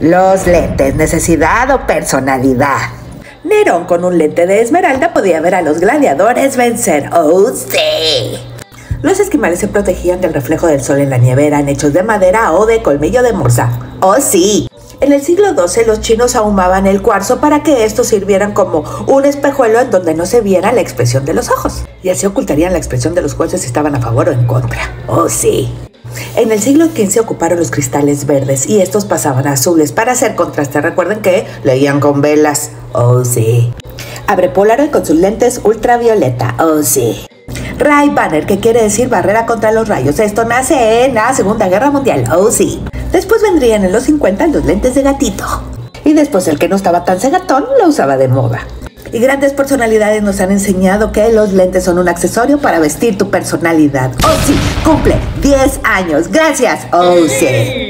Los lentes, necesidad o personalidad. Nerón con un lente de esmeralda podía ver a los gladiadores vencer. ¡Oh, sí! Los esquimales se protegían del reflejo del sol en la nieve, eran hechos de madera o de colmillo de morsa. ¡Oh, sí! En el siglo XII los chinos ahumaban el cuarzo para que estos sirvieran como un espejuelo en donde no se viera la expresión de los ojos. Y así ocultarían la expresión de los jueces si estaban a favor o en contra. ¡Oh, sí! En el siglo XV ocuparon los cristales verdes y estos pasaban a azules para hacer contraste. Recuerden que leían con velas. ¡Oh, sí! Abre Polaroid con sus lentes ultravioleta. ¡Oh, sí! Ray-Banner, que quiere decir barrera contra los rayos. Esto nace en la Segunda Guerra Mundial. ¡Oh, sí! Después vendrían en los 50 los lentes de gatito. Y después el que no estaba tan cegatón lo usaba de moda. Y grandes personalidades nos han enseñado que los lentes son un accesorio para vestir tu personalidad. ¡Oh, sí! Cumple 10 años. ¡Gracias! ¡Oh, sí!